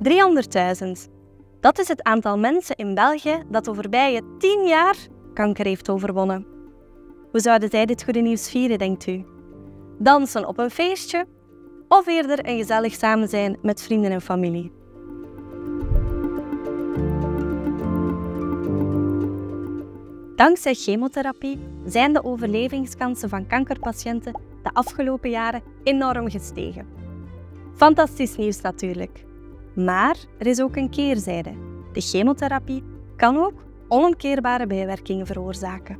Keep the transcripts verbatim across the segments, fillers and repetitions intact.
driehonderdduizend. Dat is het aantal mensen in België dat de voorbije tien jaar kanker heeft overwonnen. Hoe zouden zij dit goede nieuws vieren, denkt u? Dansen op een feestje? Of eerder een gezellig samen zijn met vrienden en familie? Dankzij chemotherapie zijn de overlevingskansen van kankerpatiënten de afgelopen jaren enorm gestegen. Fantastisch nieuws natuurlijk. Maar er is ook een keerzijde. De chemotherapie kan ook onomkeerbare bijwerkingen veroorzaken.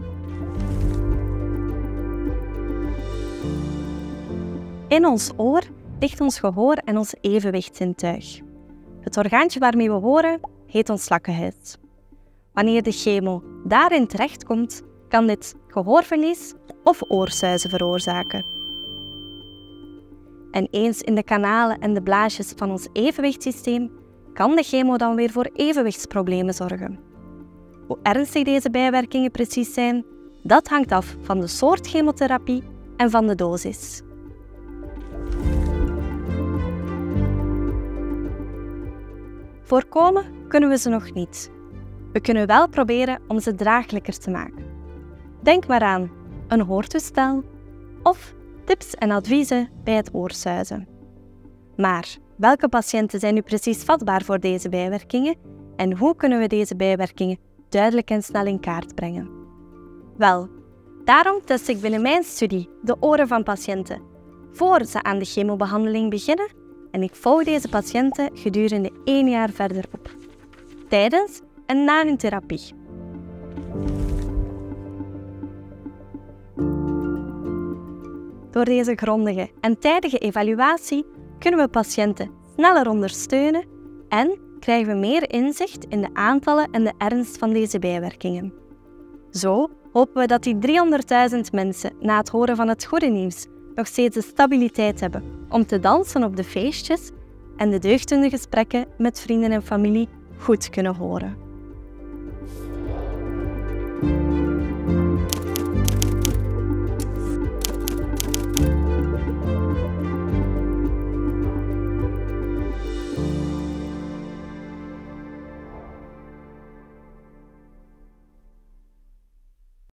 In ons oor ligt ons gehoor en ons evenwichtszintuig. Het orgaantje waarmee we horen heet ons slakkenhuid. Wanneer de chemo daarin terechtkomt, kan dit gehoorverlies of oorsuizen veroorzaken. En eens in de kanalen en de blaasjes van ons evenwichtssysteem kan de chemo dan weer voor evenwichtsproblemen zorgen. Hoe ernstig deze bijwerkingen precies zijn, dat hangt af van de soort chemotherapie en van de dosis. Voorkomen kunnen we ze nog niet. We kunnen wel proberen om ze draaglijker te maken. Denk maar aan een hoortoestel of tips en adviezen bij het oorsuizen. Maar welke patiënten zijn nu precies vatbaar voor deze bijwerkingen en hoe kunnen we deze bijwerkingen duidelijk en snel in kaart brengen? Wel, daarom test ik binnen mijn studie de oren van patiënten voor ze aan de chemobehandeling beginnen en ik volg deze patiënten gedurende één jaar verder op, tijdens en na hun therapie. Door deze grondige en tijdige evaluatie kunnen we patiënten sneller ondersteunen en krijgen we meer inzicht in de aantallen en de ernst van deze bijwerkingen. Zo hopen we dat die driehonderdduizend mensen na het horen van het goede nieuws nog steeds de stabiliteit hebben om te dansen op de feestjes en de deugdende gesprekken met vrienden en familie goed kunnen horen.